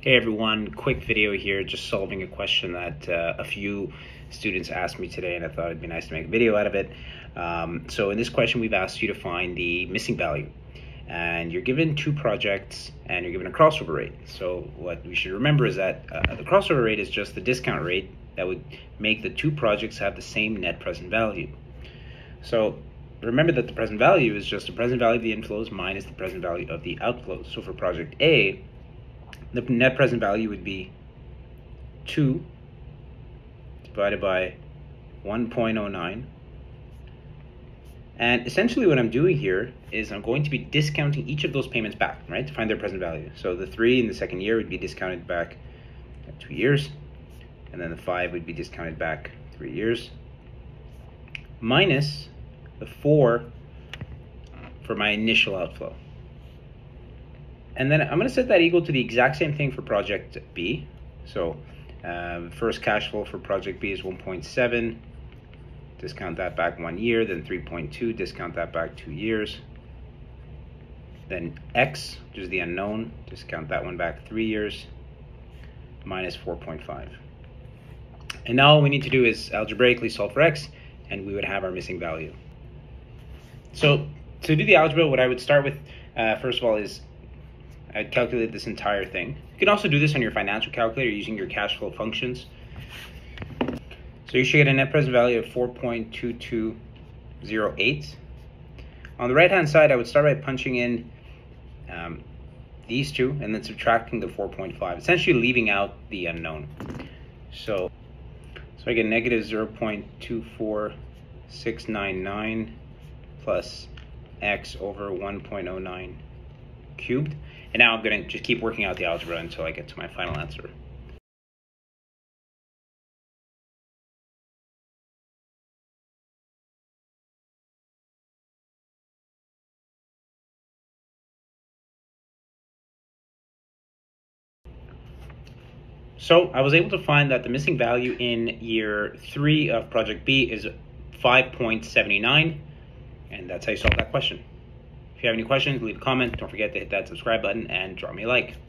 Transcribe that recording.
Hey everyone, quick video here, just solving a question that a few students asked me today, and I thought it'd be nice to make a video out of it. So in this question, we've asked you to find the missing value, and you're given two projects and you're given a crossover rate. So what we should remember is that the crossover rate is just the discount rate that would make the two projects have the same net present value. So remember that the present value is just the present value of the inflows minus the present value of the outflows. So for project A, the net present value would be 2 divided by 1.09. And essentially what I'm doing here is I'm going to be discounting each of those payments back, right, to find their present value. So the 3 in the second year would be discounted back 2 years, and then the 5 would be discounted back 3 years, minus the 4 for my initial outflow. And then I'm going to set that equal to the exact same thing for project B. So first cash flow for project B is 1.7, discount that back 1 year, then 3.2, discount that back 2 years. Then X, which is the unknown, discount that one back 3 years, minus 4.5. And now all we need to do is algebraically solve for X, and we would have our missing value. So to do the algebra, what I would start with, first of all, is I'd calculate this entire thing. You can also do this on your financial calculator using your cash flow functions. So you should get a net present value of 4.2208. On the right hand side, I would start by punching in these two and then subtracting the 4.5, essentially leaving out the unknown. So I get negative 0.24699 plus x over 1.09 cubed. And now I'm going to just keep working out the algebra until I get to my final answer. So I was able to find that the missing value in year 3 of project B is 5.79, and that's how you solve that question. If you have any questions, leave a comment. Don't forget to hit that subscribe button and drop me a like.